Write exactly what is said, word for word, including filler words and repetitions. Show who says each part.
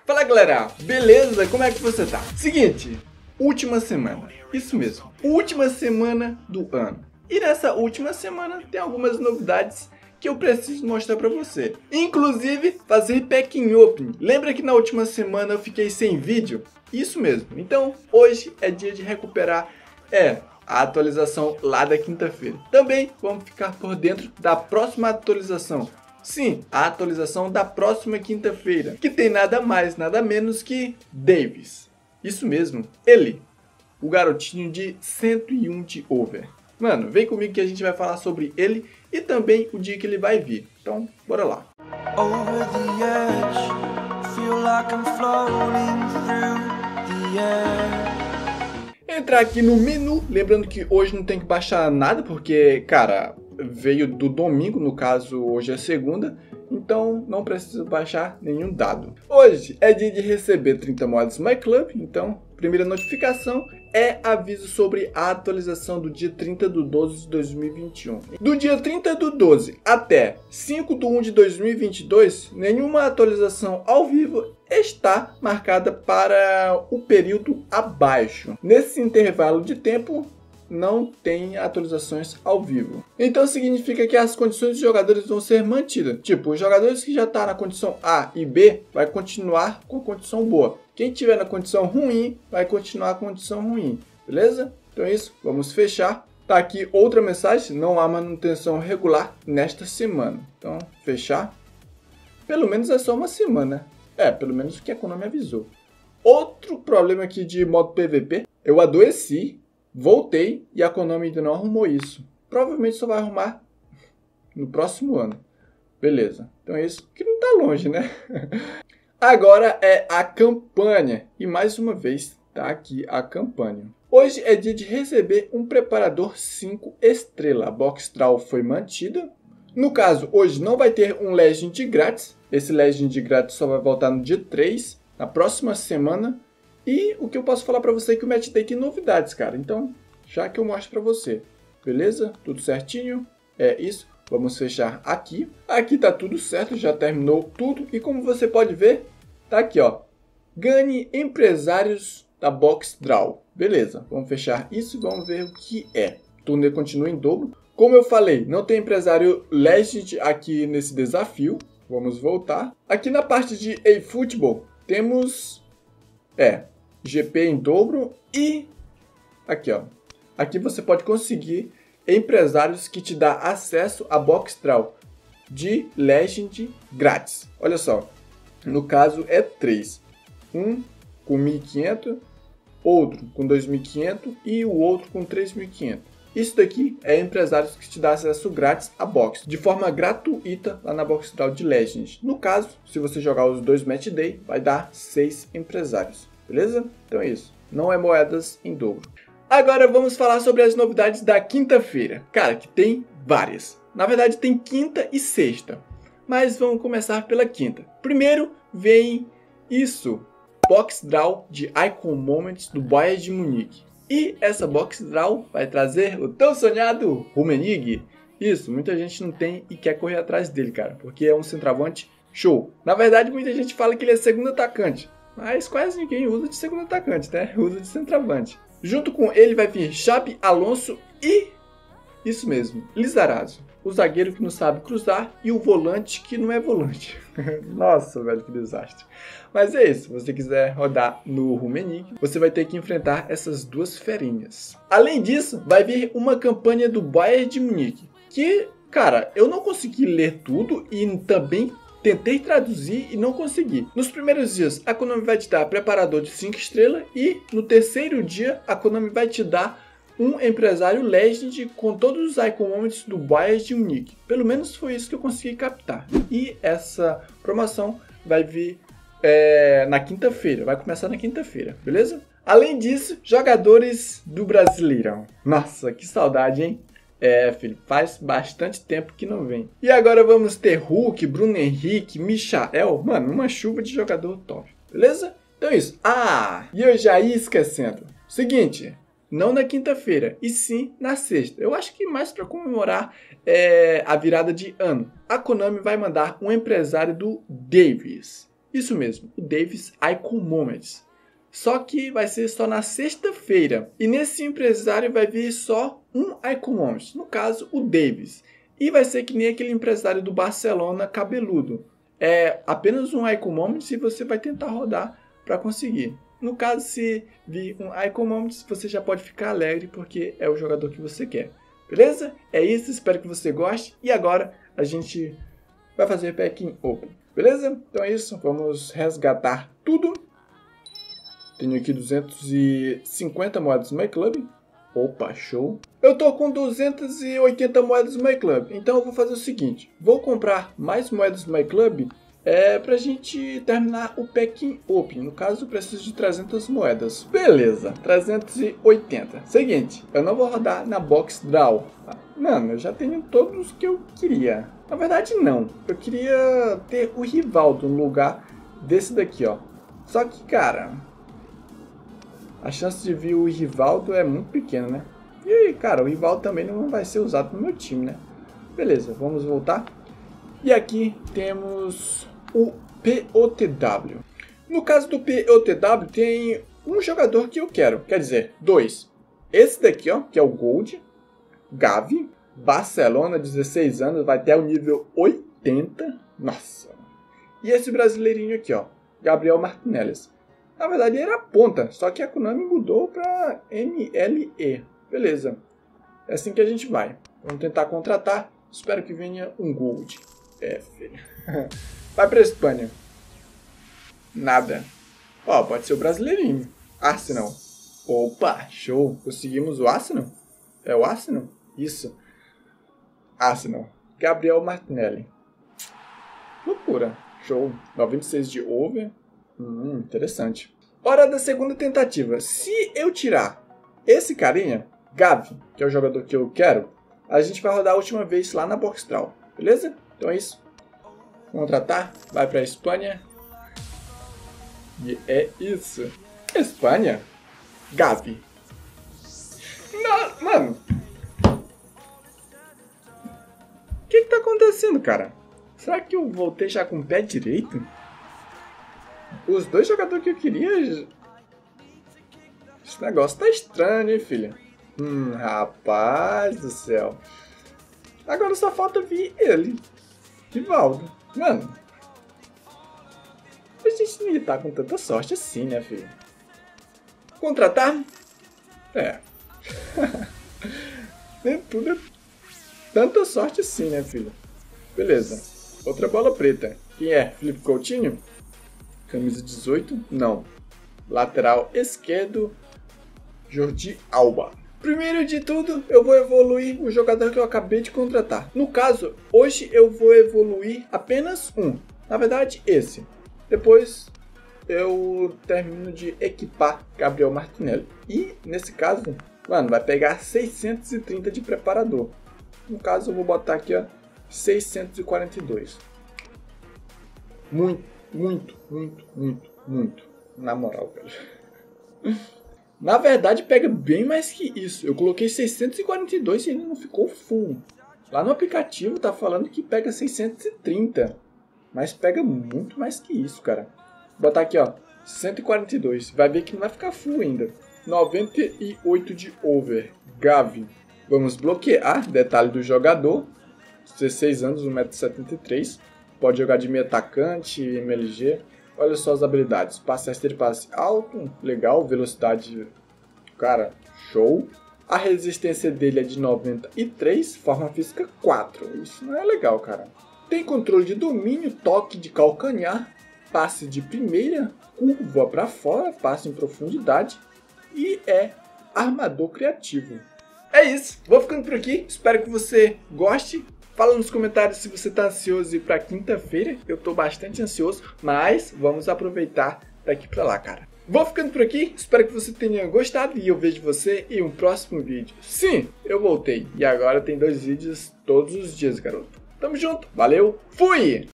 Speaker 1: Fala galera, beleza? Como é que você tá? Seguinte, última semana, isso mesmo, última semana do ano. E nessa última semana tem algumas novidades que eu preciso mostrar pra você. Inclusive, fazer packing opening. Lembra que na última semana eu fiquei sem vídeo? Isso mesmo. Então, hoje é dia de recuperar é, a atualização lá da quinta-feira. Também vamos ficar por dentro da próxima atualização. Sim, a atualização da próxima quinta-feira, que tem nada mais, nada menos que Davis. Isso mesmo, ele, o garotinho de cento e um de over. Mano, vem comigo que a gente vai falar sobre ele e também o dia que ele vai vir. Então, bora lá. Over the edge, feel like I'm floating through the air. Entrar aqui no menu, lembrando que hoje não tem que baixar nada, porque, cara, veio do domingo, no caso hoje é segunda, então não preciso baixar nenhum dado. Hoje é dia de receber trinta mods My Club, então primeira notificação é aviso sobre a atualização do dia trinta de doze de dois mil e vinte e um. Do dia trinta do doze até cinco de um de dois mil e vinte e dois, nenhuma atualização ao vivo está marcada para o período abaixo. Nesse intervalo de tempo, não tem atualizações ao vivo. Então significa que as condições dos jogadores vão ser mantidas. Tipo, os jogadores que já estão na condição A e B vai continuar com a condição boa. Quem tiver na condição ruim vai continuar com a condição ruim. Beleza? Então é isso. Vamos fechar. Tá aqui outra mensagem. Não há manutenção regular nesta semana. Então, fechar. Pelo menos é só uma semana. É, pelo menos o que a Konami avisou. Outro problema aqui de modo P V P. Eu adoeci. Voltei e a Konami ainda não arrumou isso. Provavelmente só vai arrumar no próximo ano. Beleza. Então é isso. Que não tá longe, né? Agora é a campanha. E mais uma vez tá aqui a campanha. Hoje é dia de receber um preparador cinco estrelas. A box draw foi mantida. No caso, hoje não vai ter um Legend grátis. Esse Legend grátis só vai voltar no dia três. Na próxima semana. E o que eu posso falar pra você é que o Match Day tem novidades, cara. Então, já que eu mostro pra você. Beleza? Tudo certinho? É isso. Vamos fechar aqui. Aqui tá tudo certo, já terminou tudo. E como você pode ver, tá aqui, ó. Ganhe empresários da Box Draw. Beleza, vamos fechar isso e vamos ver o que é. O torneio continua em dobro. Como eu falei, não tem empresário Legend aqui nesse desafio. Vamos voltar. Aqui na parte de eFootball, temos... É... G P em dobro e aqui ó, aqui você pode conseguir empresários que te dá acesso a box draw de Legend grátis. Olha só, no caso é três, um com mil e quinhentos, outro com dois mil e quinhentos e o outro com três mil e quinhentos. Isso daqui é empresários que te dá acesso grátis a box, de forma gratuita lá na box draw de Legend. No caso, se você jogar os dois Match Day, vai dar seis empresários. Beleza? Então é isso. Não é moedas em dobro. Agora vamos falar sobre as novidades da quinta-feira. Cara, que tem várias. Na verdade tem quinta e sexta. Mas vamos começar pela quinta. Primeiro vem isso. Box Draw de Icon Moments do Bayern de Munique. E essa Box Draw vai trazer o tão sonhado Rummenigge. Isso, muita gente não tem e quer correr atrás dele, cara. Porque é um centroavante show. Na verdade muita gente fala que ele é segundo atacante. Mas quase ninguém usa de segundo atacante, né? Usa de centroavante. Junto com ele vai vir Xabi Alonso e... Isso mesmo, Lizarazo. O zagueiro que não sabe cruzar e o volante que não é volante. Nossa, velho, que desastre. Mas é isso. Se você quiser rodar no Rummenigge, você vai ter que enfrentar essas duas ferinhas. Além disso, vai vir uma campanha do Bayern de Munique. Que, cara, eu não consegui ler tudo e também... Tentei traduzir e não consegui. Nos primeiros dias, a Konami vai te dar preparador de cinco estrelas e no terceiro dia, a Konami vai te dar um empresário Legend com todos os Icon Moments do Bayern de Munique. Pelo menos foi isso que eu consegui captar. E essa promoção vai vir é, na quinta-feira. Vai começar na quinta-feira, beleza? Além disso, jogadores do Brasileirão. Nossa, que saudade, hein? É, filho, faz bastante tempo que não vem. E agora vamos ter Hulk, Bruno Henrique, Michael. Mano, uma chuva de jogador top. Beleza? Então é isso. Ah, e eu já ia esquecendo. Seguinte, não na quinta-feira, e sim na sexta. Eu acho que mais para comemorar é, a virada de ano. A Konami vai mandar um empresário do Davis. Isso mesmo, o Davis Icon Moments. Só que vai ser só na sexta-feira. E nesse empresário vai vir só um Icon Moments, no caso o Davis. E vai ser que nem aquele empresário do Barcelona cabeludo. É apenas um Icon Moments e você vai tentar rodar para conseguir. No caso, se vir um Icon Moments, você já pode ficar alegre porque é o jogador que você quer. Beleza? É isso, espero que você goste. E agora a gente vai fazer Packing Open. Beleza? Então é isso, vamos resgatar tudo. Tenho aqui duzentas e cinquenta moedas do My Club. Opa, show. Eu tô com duzentas e oitenta moedas do My Club. Então eu vou fazer o seguinte. Vou comprar mais moedas do My Club é, pra gente terminar o Packing Open. No caso, eu preciso de trezentas moedas. Beleza, trezentas e oitenta. Seguinte, eu não vou rodar na Box Draw. Mano, eu já tenho todos que eu queria. Na verdade, não. Eu queria ter o Rivaldo no lugar desse daqui, ó. Só que, cara, a chance de vir o Rivaldo é muito pequena, né? E, cara, o Rivaldo também não vai ser usado no meu time, né? Beleza, vamos voltar. E aqui temos o P O T W. No caso do P O T W, tem um jogador que eu quero. Quer dizer, dois. Esse daqui, ó, que é o Gold. Gavi. Barcelona, dezesseis anos, vai até o nível oitenta. Nossa. E esse brasileirinho aqui, ó. Gabriel Martinelli. Na verdade, ele era ponta, só que a Konami mudou para M L E. Beleza. É assim que a gente vai. Vamos tentar contratar. Espero que venha um Gold. É, filho. Vai para a Espanha. Nada. Ó, pode ser o brasileirinho. Arsenal. Opa, show. Conseguimos o Arsenal? É o Arsenal? Isso. Arsenal. Gabriel Martinelli. Loucura. Show. noventa e seis de over. Hum, interessante. Hora da segunda tentativa. Se eu tirar esse carinha, Gavi, que é o jogador que eu quero, a gente vai rodar a última vez lá na Box Draw. Beleza? Então é isso. Contratar. Vai para a Espanha. E é isso. Espanha. Gavi. Não, mano. O que que tá acontecendo, cara? Será que eu voltei já com o pé direito? Os dois jogadores que eu queria... Esse negócio tá estranho, hein, filha? Hum, rapaz do céu. Agora só falta vir ele. Rivaldo. Mano. A gente não ia estar com tanta sorte assim, né, filho? Contratar? É. Nem tudo é tanta sorte assim, né, filho? Beleza. Outra bola preta. Quem é? Felipe Coutinho? Camisa dezoito? Não. Lateral esquerdo, Jordi Alba. Primeiro de tudo, eu vou evoluir o jogador que eu acabei de contratar. No caso, hoje eu vou evoluir apenas um. Na verdade, esse. Depois eu termino de equipar Gabriel Martinelli. E, nesse caso, mano, vai pegar seiscentos e trinta de preparador. No caso, eu vou botar aqui, ó, seiscentos e quarenta e dois. Muito, muito, muito, muito, muito. Na moral, velho. Na verdade, pega bem mais que isso. Eu coloquei seiscentos e quarenta e dois e ainda não ficou full. Lá no aplicativo tá falando que pega seiscentos e trinta. Mas pega muito mais que isso, cara. Vou botar aqui, ó, cento e quarenta e dois. Vai ver que não vai ficar full ainda. noventa e oito de over. Gavi. Vamos bloquear. Detalhe do jogador. dezesseis anos, um metro e setenta e três. Pode jogar de meio atacante, M L G. Olha só as habilidades. Passe rasteiro, passe alto. Legal. Velocidade, cara, show. A resistência dele é de noventa e três. Forma física quatro. Isso não é legal, cara. Tem controle de domínio, toque de calcanhar, passe de primeira, curva para fora, passe em profundidade e é armador criativo. É isso. Vou ficando por aqui. Espero que você goste. Fala nos comentários se você está ansioso para quinta-feira. Eu estou bastante ansioso, mas vamos aproveitar daqui para lá, cara. Vou ficando por aqui. Espero que você tenha gostado e eu vejo você em um próximo vídeo. Sim, eu voltei. E agora tem dois vídeos todos os dias, garoto. Tamo junto. Valeu. Fui!